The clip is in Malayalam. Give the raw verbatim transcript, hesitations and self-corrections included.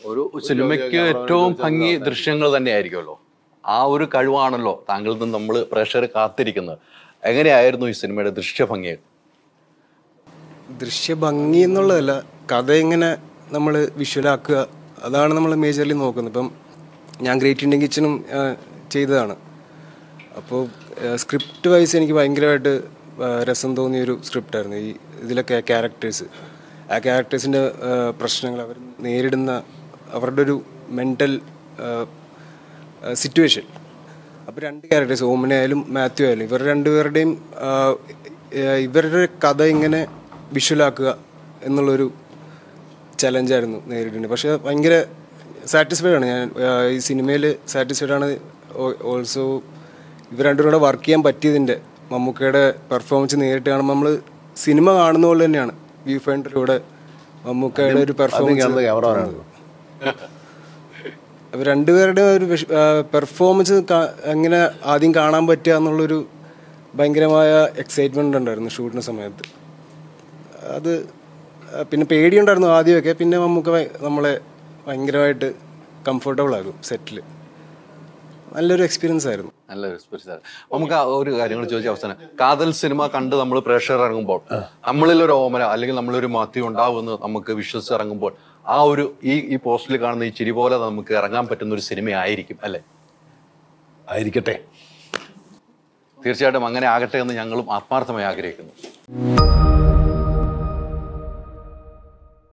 ഒരു സിനിമയ്ക്ക് ഏറ്റവും ഭംഗി ദൃശ്യങ്ങൾ തന്നെയായിരിക്കുമല്ലോ. ആ ഒരു കഴിവാണല്ലോ താങ്കളിൽ നിന്ന് നമ്മൾ പ്രേക്ഷകർ കാത്തിരിക്കുന്നത്. എങ്ങനെയായിരുന്നു ഈ സിനിമയുടെ ദൃശ്യഭംഗി? ദൃശ്യഭംഗി എന്നുള്ളതല്ല, കഥ എങ്ങനെ നമ്മൾ വിഷ്വലാക്കുക, അതാണ് നമ്മൾ മേജർലി നോക്കുന്നത്. ഇപ്പം ഞാൻ ഗ്രേറ്റ് ഇന്ത്യൻ കിച്ചണും ചെയ്തതാണ്. അപ്പോൾ സ്ക്രിപ്റ്റ് വൈസ് എനിക്ക് ഭയങ്കരമായിട്ട് രസം തോന്നിയൊരു സ്ക്രിപ്റ്റായിരുന്നു. ഈ ഇതിലൊക്കെ ക്യാരക്ടേഴ്സ്, ആ ക്യാരക്ടേഴ്സിൻ്റെ പ്രശ്നങ്ങൾ, അവർ നേരിടുന്ന അവരുടെ ഒരു മെൻ്റൽ സിറ്റുവേഷൻ. അപ്പോൾ രണ്ട് ക്യാരക്ടേഴ്സ്, ഓമന ആയാലും മാത്യു ആയാലും, ഇവർ രണ്ടുപേരുടെയും ഇവരുടെ കഥ ഇങ്ങനെ വിഷ്വലാക്കുക എന്നുള്ളൊരു ചലഞ്ചായിരുന്നു നേരിടുന്നത്. പക്ഷേ ഭയങ്കര സാറ്റിസ്ഫൈഡ് ആണ് ഞാൻ ഈ സിനിമയിൽ. സാറ്റിസ്ഫൈഡ് ആണ് ഓൾസോ ഇവർ രണ്ടുപേരും കൂടെ വർക്ക് ചെയ്യാൻ പറ്റിയതിൻ്റെ. മമ്മൂക്കയുടെ പെർഫോമൻസ് നേരിട്ട് കാണുമ്പോൾ നമ്മൾ സിനിമ കാണുന്ന പോലെ തന്നെയാണ് വ്യൂ ഫൈൻഡറിലൂടെ മമ്മൂക്കയുടെ ഒരു പെർഫോമൻസ്. അവർ രണ്ടുപേരുടെ ഒരു പെർഫോമൻസ് എങ്ങനെ ആദ്യം കാണാൻ പറ്റുക എന്നുള്ളൊരു ഭയങ്കരമായ എക്സൈറ്റ്മെൻ്റ് ഉണ്ടായിരുന്നു ഷൂട്ടിൻ്റെ സമയത്ത്. അത് പിന്നെ പേടിയുണ്ടായിരുന്നു ആദ്യമൊക്കെ, പിന്നെ മമ്മൂക്ക നമ്മളെ ഭയങ്കരമായിട്ട് കംഫർട്ടബിൾ ആകും സെറ്റിൽ. നല്ലൊരു എക്സ്പീരിയൻസ് ആയിരുന്നു. നല്ലൊരു എക്സ്പീരിയൻസ് ആയിരുന്നു. നമുക്ക് ഒരു കാര്യങ്ങൾ ചോദിച്ച അവസാനം, കാതൽ സിനിമ കണ്ട് നമ്മൾ പ്രേക്ഷകർ ഇറങ്ങുമ്പോൾ നമ്മളിലൊരു ഓമന അല്ലെങ്കിൽ നമ്മളൊരു മാത്യു ഉണ്ടാവുമെന്ന് നമുക്ക് വിശ്വസിച്ച് ഇറങ്ങുമ്പോൾ ആ ഒരു ഈ ഈ പോസ്റ്റിൽ കാണുന്ന ഈ ചിരി പോലെ നമുക്ക് ഇറങ്ങാൻ പറ്റുന്ന ഒരു സിനിമ ആയിരിക്കും അല്ലേ? ആയിരിക്കട്ടെ. തീർച്ചയായിട്ടും അങ്ങനെ ആകട്ടെ എന്ന് ഞങ്ങളും ആത്മാർത്ഥമായി ആഗ്രഹിക്കുന്നു.